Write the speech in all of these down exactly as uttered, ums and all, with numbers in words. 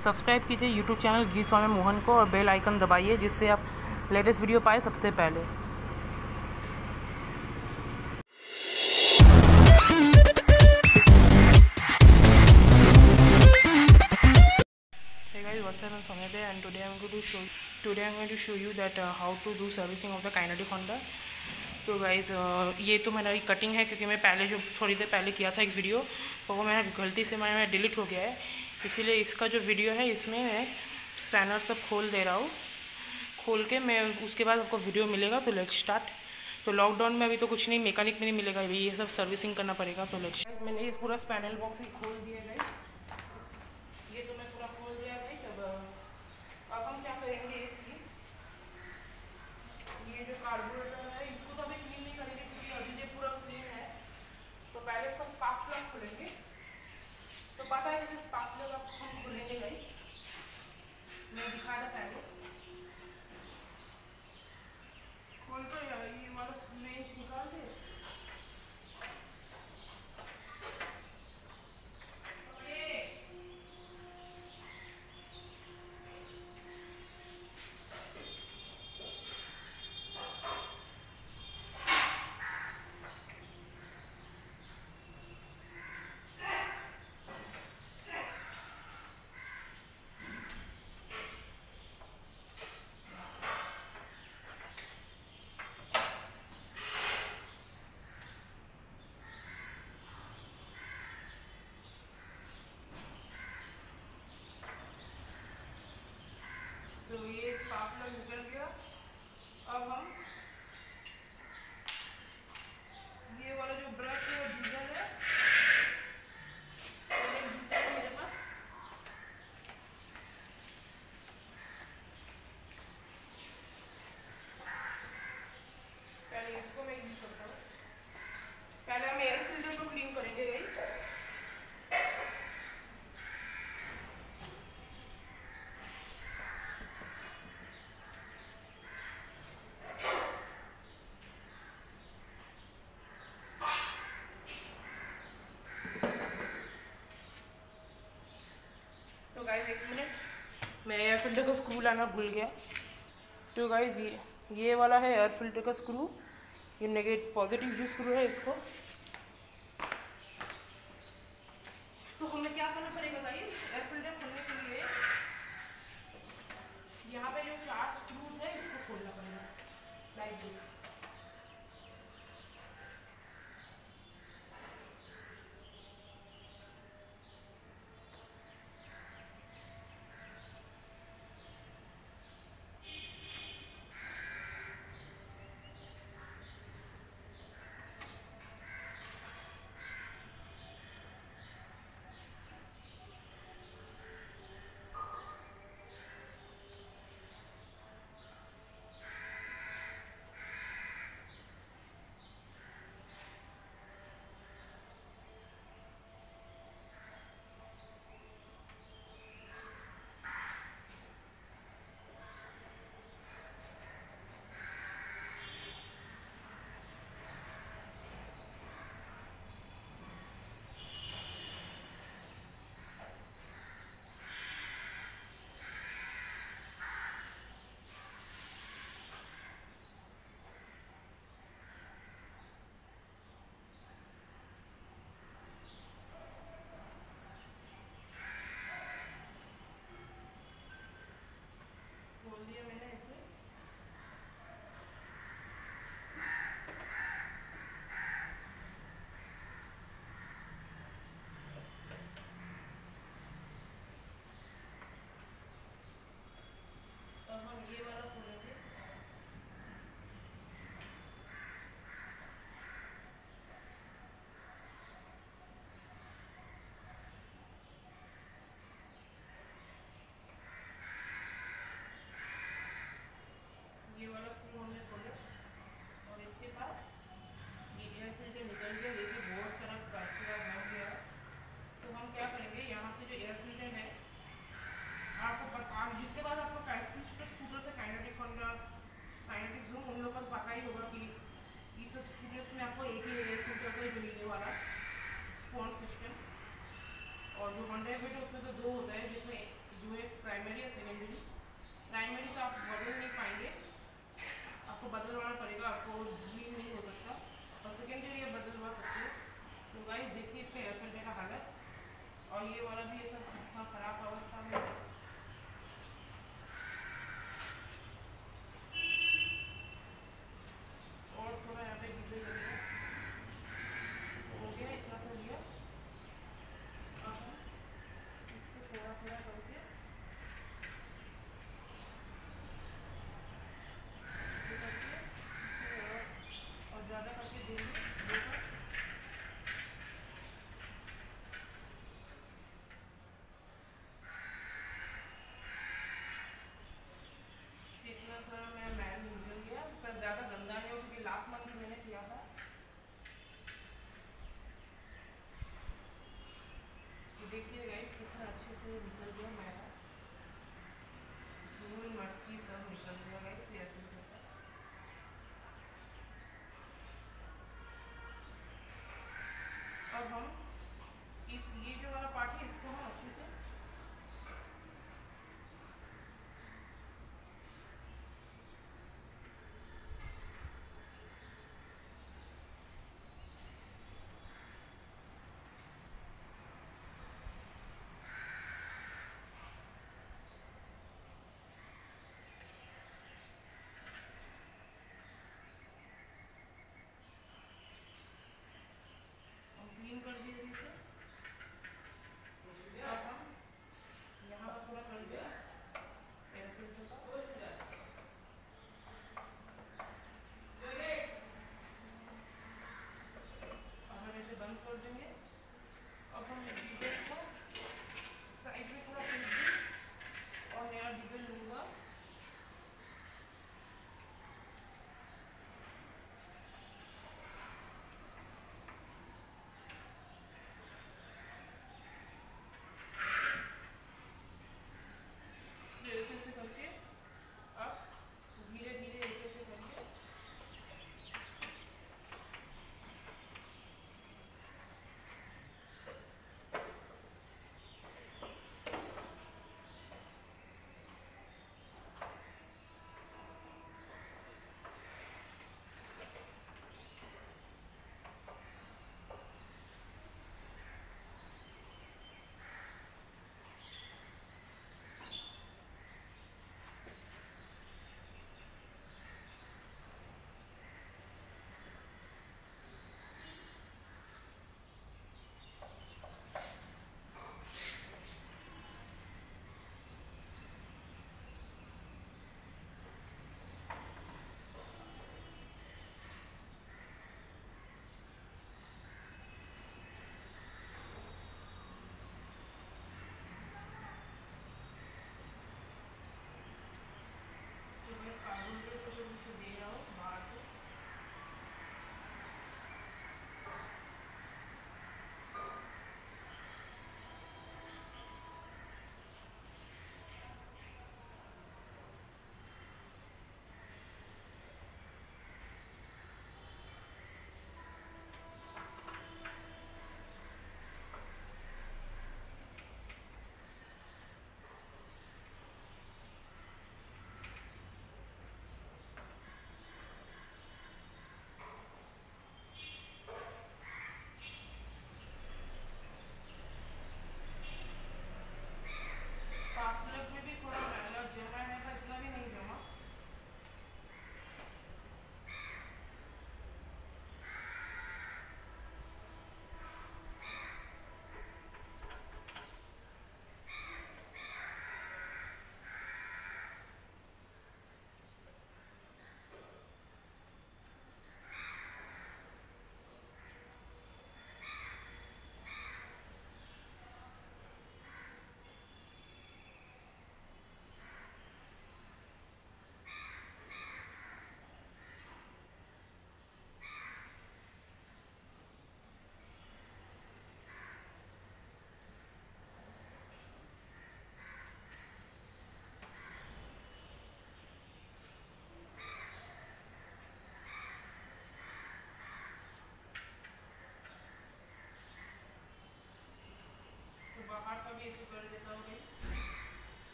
Subscribe कीजिए YouTube channel गी स्वामी मोहन को और बेल आइकन दबाइए जिससे आप लेटेस्ट वीडियो पाए सबसे पहले। Hey guys, what's up? I'm Samay and today I'm going to show today I'm going to show you that uh, how to do servicing of the Kinetic Honda। तो guys ये तो मेरा cutting है क्योंकि मैं पहले जो थोड़ी देर पहले किया था एक वीडियो तो वो मैंने गलती से मैं डिलीट हो गया है, इसीलिए इसका जो वीडियो है इसमें मैं स्पैनर सब खोल दे रहा हूँ। खोल के मैं उसके बाद आपको वीडियो मिलेगा। तो लेट्स स्टार्ट। तो लॉकडाउन में अभी तो कुछ नहीं, मैकेनिक में नहीं मिलेगा, अभी ये सब सर्विसिंग करना पड़ेगा। तो लेट्स मैंने इस पूरा स्पैनर बॉक्स ही खोल दिया है, ये तो मैं पूरा खोल दिया है। तब अब हम क्या करेंगे, ये जो कार्बोरेटर है इसको तो अभी क्लीन नहीं करेंगे क्योंकि अभी ये पूरा क्लीन है। तो पहले इसका स्पार्क प्लग खोलेंगे। तो पता है जैसे स्पार्क प्लग आप हम खोलेंगे भाई, मैं दिखा था पहले। खोल कर ये वाला स्विच निकाल दे। तो ये स्पार्क प्लग निकल गया। अब हम ये वाला जो ब्रश है डीजल है, डीजल है मेरे पास। पहले इसको मैं यूज करता हूँ। पहले हम एयर फिल्टर को क्लीन करेंगे गाइस। तो गाइस एक मिनट, मैं एयर फिल्टर का स्क्रू लाना भूल गया। तो गाइस ये ये वाला है एयर फिल्टर का स्क्रू, ये नेगेटिव पॉजिटिव जो स्क्रू है इसको। तो हमें क्या करना पड़ेगा गाइस, एयर फिल्टर खोलने के लिए यहाँ पे जो चार स्क्रूज है इसको खोलना पड़ेगा लाइक दिस। खोल दिया मैंने इसे। अब हम ये वाला खोलेंगे। ये वाला स्क्रू हमने खोला और इसके पास ये एयर फिल्टर निकल गया। देखिए बहुत सारा कचरा भर गया। तो हम क्या करेंगे, यहाँ से जो एयर फिल्टर है आपको पता, जिसके बाद आपको स्कूटर से काइनेटिक होंडा काइनेटिक जूम उन लोगों को पता ही होगा कि इस स्कूटर्स में आपको एक ही एयर फिल्टर का जो ये वाला स्पॉन्ज सिस्टम, और जो होंडा में तो उसमें तो दो होता है, जिसमें जो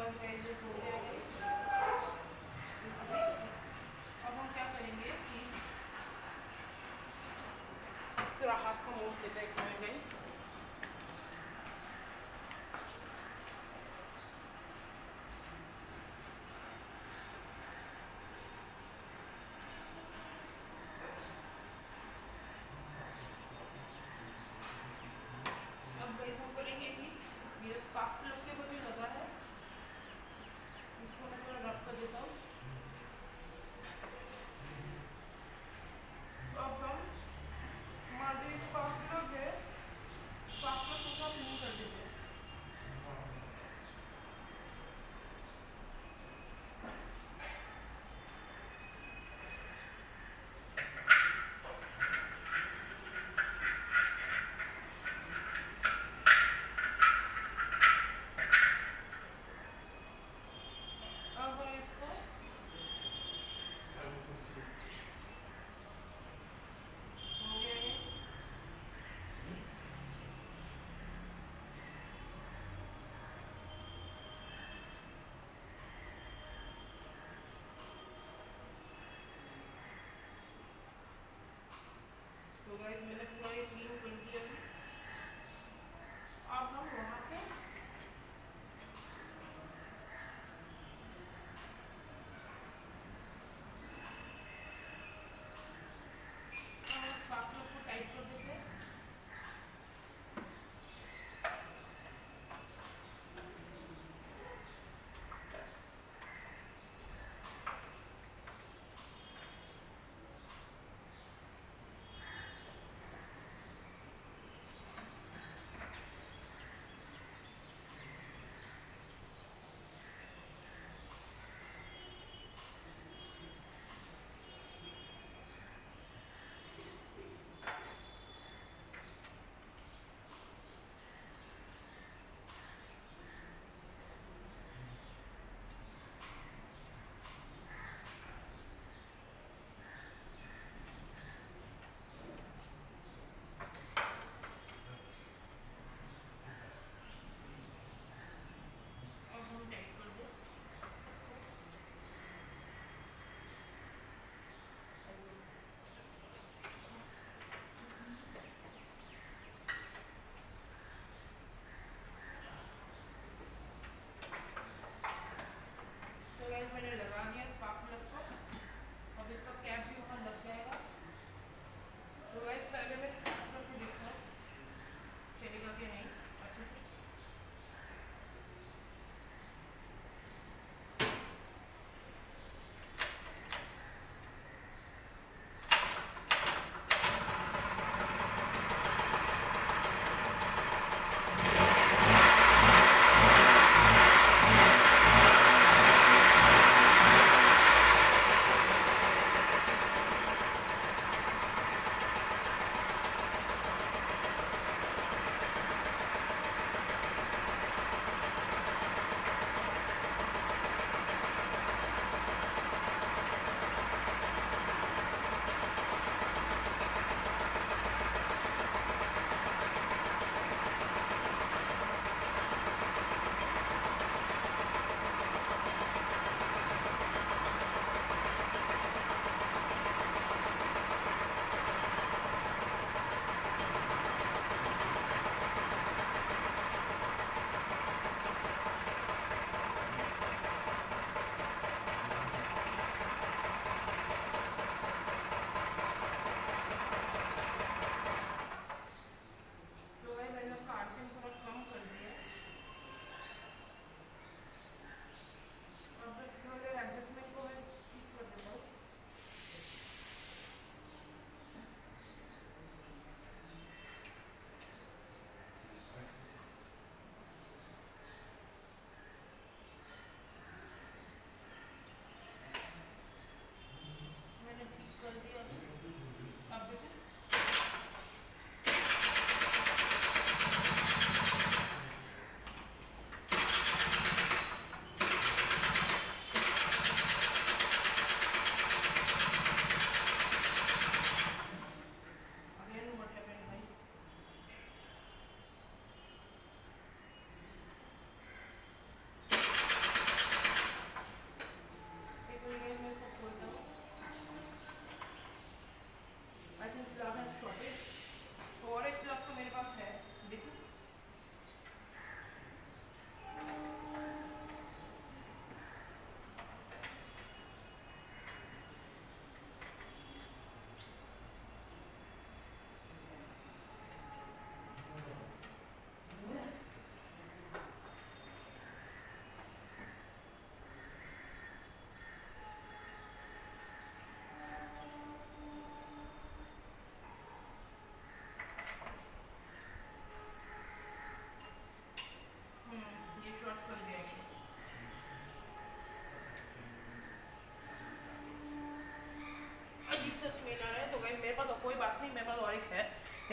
बस गाइस ये हो गया है। अब हम क्या करेंगे कि पूरा हाथ का मोस्ट देते हैं गाइस। अब गाइस हम करेंगे कि ये स्पार्क प्लग के ऊपर भी लगा है, इसको मैं थोड़ा रब कर देता हूँ। अब हम हमारा जो स्पार्क प्लग है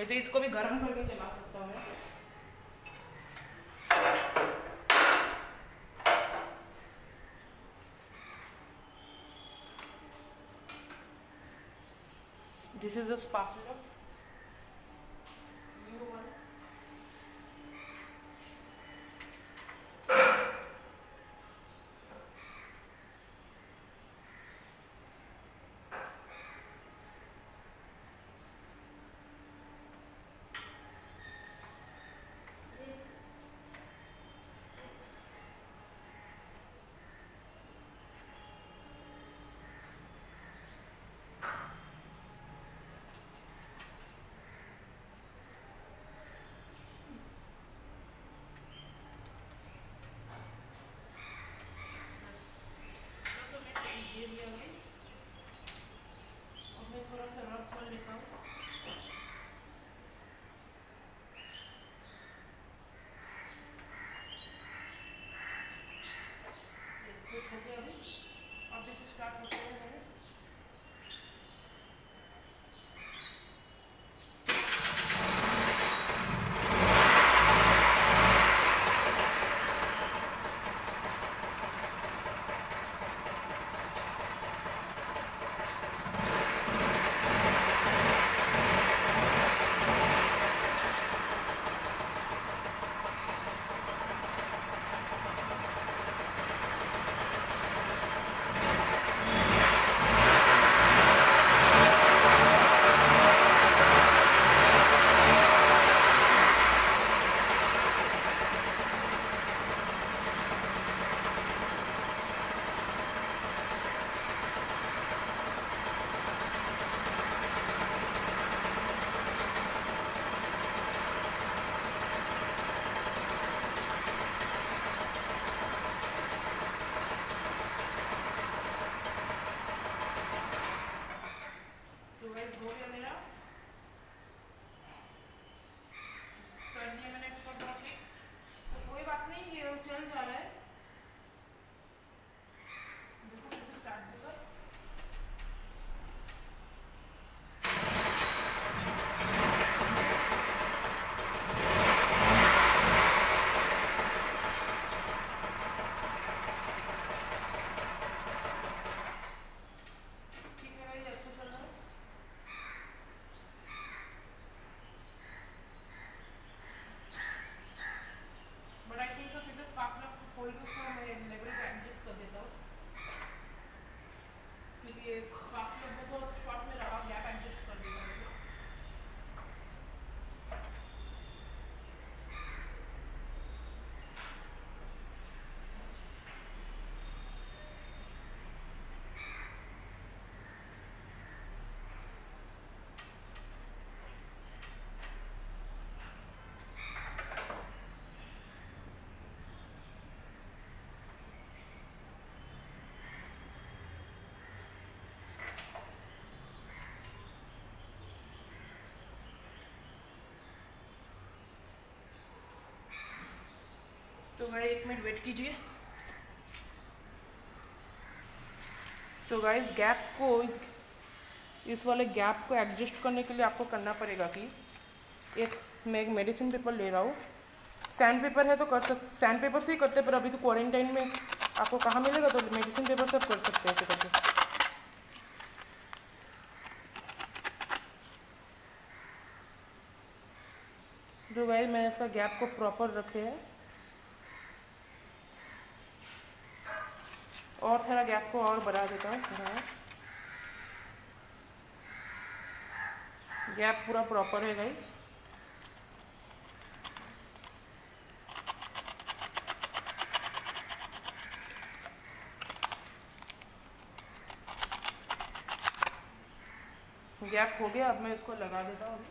है तो इसको भी गर्म करके चला सकता हूँ मैं। This is the spark plug, new one. थोड़ा सा रब कर लेता हूँ। हो गया अभी अभी तो स्टार्ट होते हैं। तो गाइस एक मिनट वेट कीजिए। तो गाइस गैप को इस इस वाले गैप को एडजस्ट करने के लिए आपको करना पड़ेगा कि एक मैं एक मेडिसिन पेपर ले रहा हूँ। सैंड पेपर है तो कर सक सैंड पेपर से ही करते, पर अभी तो क्वारंटाइन में आपको कहाँ मिलेगा, तो मेडिसिन पेपर से आप कर सकते हैं ऐसे करके। तो गाइस मैंने इसका गैप को प्रॉपर रखे है और थोड़ा गैप को और बढ़ा देता हूँ। गैप पूरा प्रॉपर है गाइस। गैप हो गया, अब मैं इसको लगा देता हूँ।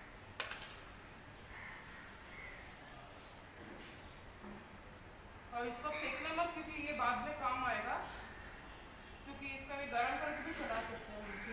और इसको फेंकना मत, क्योंकि ये बाद में काम आएगा, क्योंकि इसका भी गर्म करके भी चला सकते हैं इसे।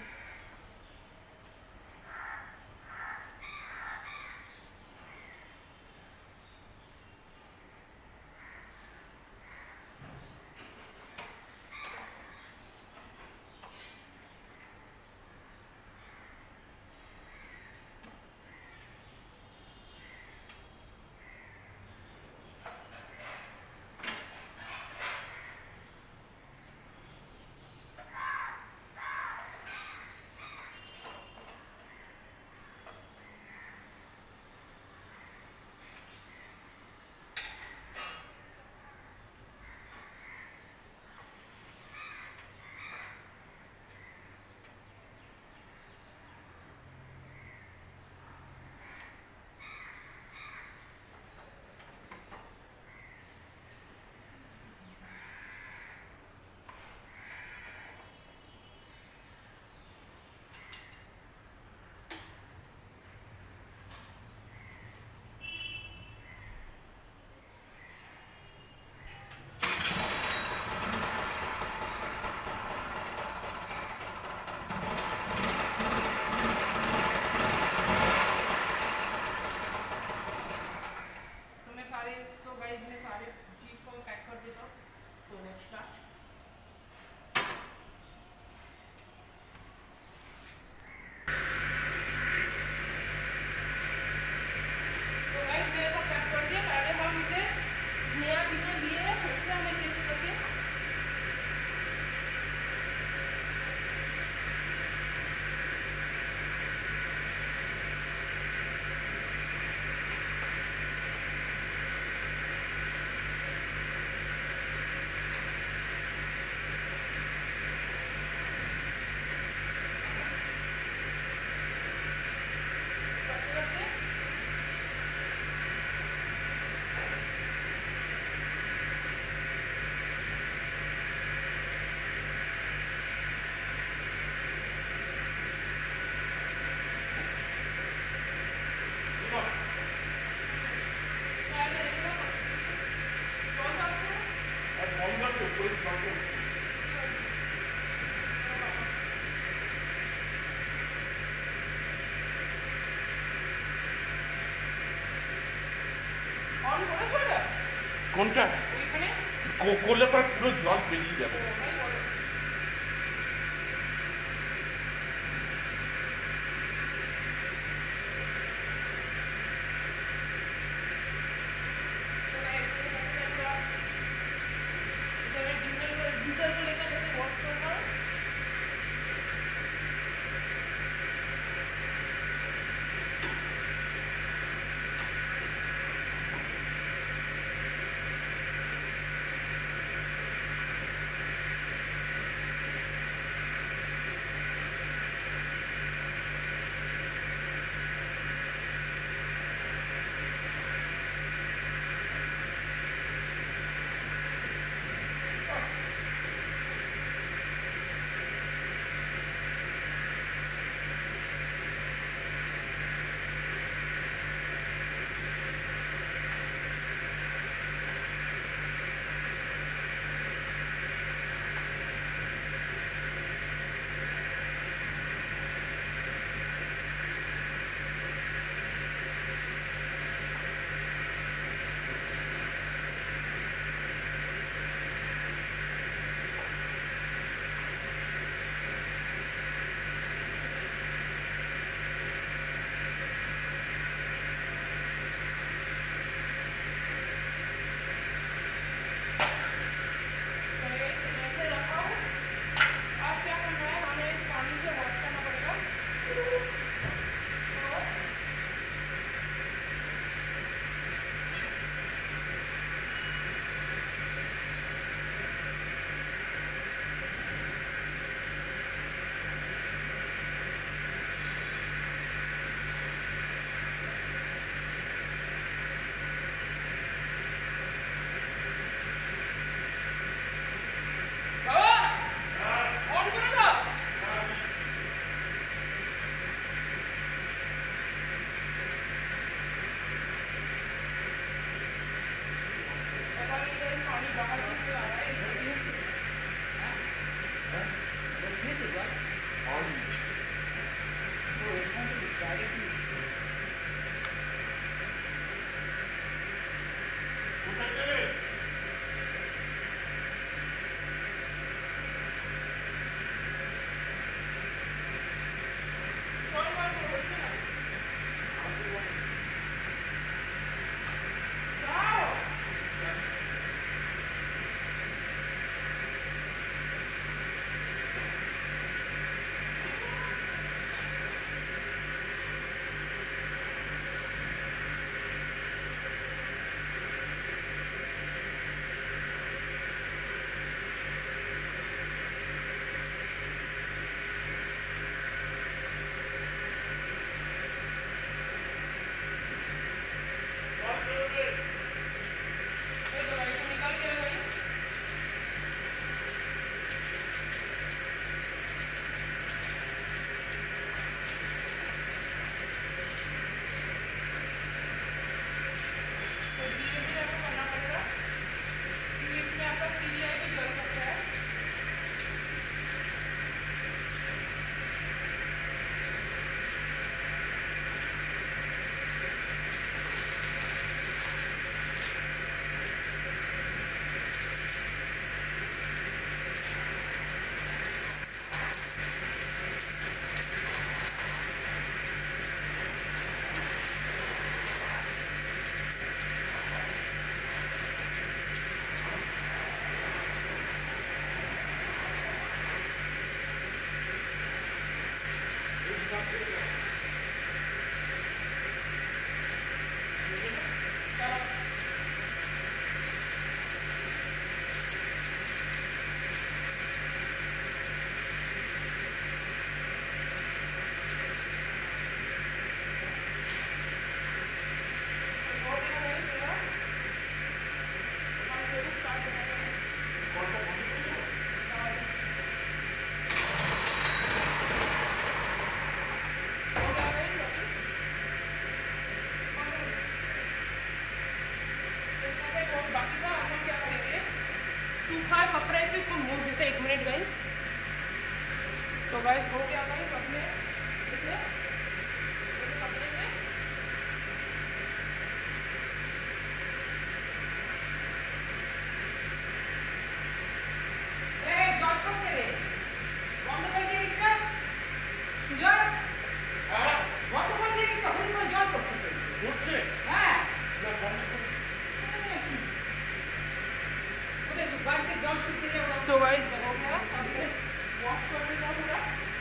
কোনটা করলে পরে পুরো জল বেরিয়ে যাবে। सूखा कपड़े से इसको मूव देते एक मिनट गाइस। तो गाइस हो गया गाइस अपने इसे कपड़े से तो गाइस हो गया हमने वॉश कर दिया पूरा।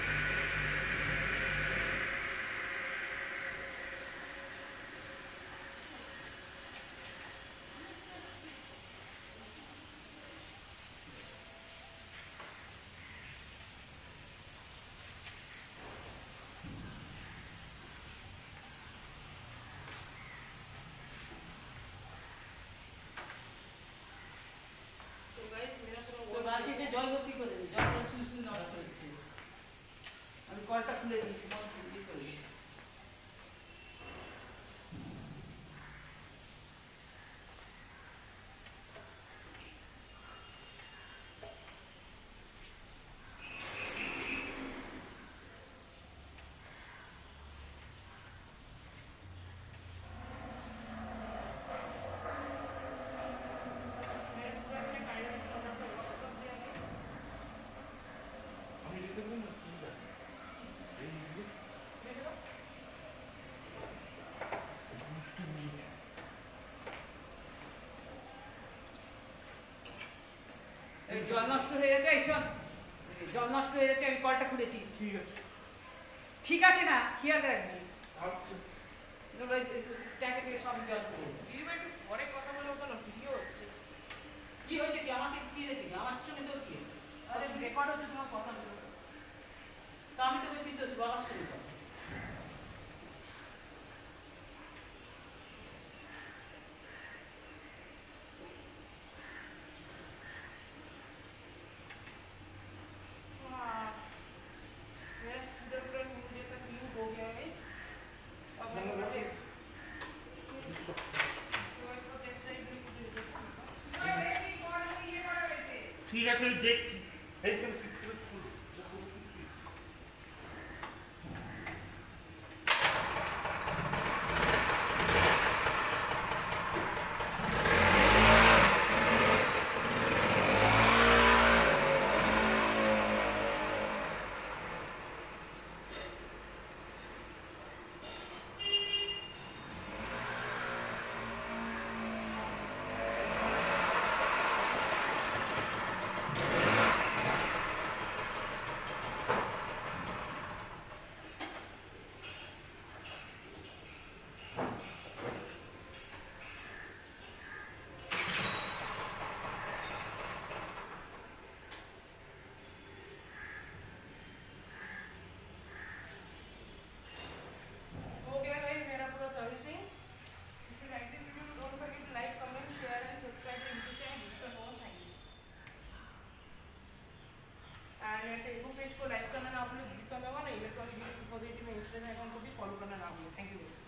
বালতিতে জল ভর্তি করে দিই, জল সুই সুই নষ্ট হচ্ছে। আমি কলটা খুলে দিয়েছি, বন্ধ করে দিই। জল নষ্ট হয়ে যাচ্ছে, এইসব জল নষ্ট হয়ে যাচ্ছে, আমি কলটা খুলেছি। ঠিক আছে ঠিক আছে না, খেয়াল রাখবি। ট্যাঙ্কে থেকে সব জল পরে কথা বলে ওটা না ভিডিও হচ্ছে। কি হয়েছে কি, আমাকে কি হয়েছে কি, আমার সঙ্গে তোর কি রেকর্ড হচ্ছে তোমার কথা। তো আমি তো বলছি তো বাবার সঙ্গে কথা। ঠিক আছে আমি দেখছি। फेसबुक पेज को लाइक करना ना भूलें, जिस समय हुआ ना इलेक्ट्रॉनिक डिपॉजिट में इंस्टाग्राम अकाउंट को भी फॉलो करना ना भूलें। Thank you.